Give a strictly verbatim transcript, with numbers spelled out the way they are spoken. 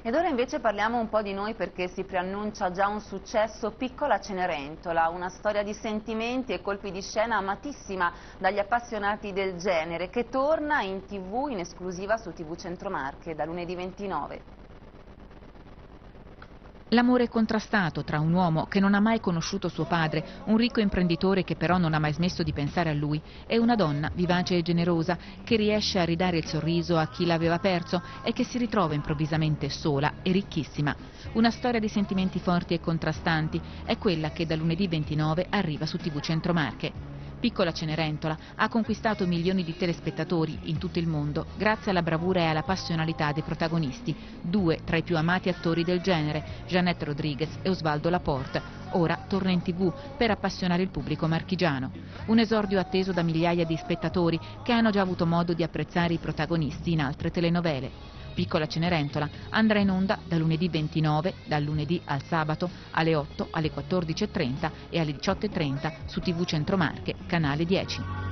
Ed ora invece parliamo un po' di noi perché si preannuncia già un successo, Piccola Cenerentola, una storia di sentimenti e colpi di scena amatissima dagli appassionati del genere, che torna in tv in esclusiva su tivù Centro Marche da lunedì ventinove. L'amore contrastato tra un uomo che non ha mai conosciuto suo padre, un ricco imprenditore che però non ha mai smesso di pensare a lui, e una donna vivace e generosa che riesce a ridare il sorriso a chi l'aveva perso e che si ritrova improvvisamente sola e ricchissima. Una storia di sentimenti forti e contrastanti è quella che da lunedì ventinove arriva su tivù Centro Marche. Piccola Cenerentola ha conquistato milioni di telespettatori in tutto il mondo grazie alla bravura e alla passionalità dei protagonisti, due tra i più amati attori del genere, Jeanette Rodriguez e Osvaldo Laporte. Ora torna in tv per appassionare il pubblico marchigiano. Un esordio atteso da migliaia di spettatori che hanno già avuto modo di apprezzare i protagonisti in altre telenovele. Piccola Cenerentola andrà in onda da lunedì ventinove, dal lunedì al sabato, alle otto, alle quattordici e trenta e alle diciotto e trenta su tivù Centro Marche, canale dieci.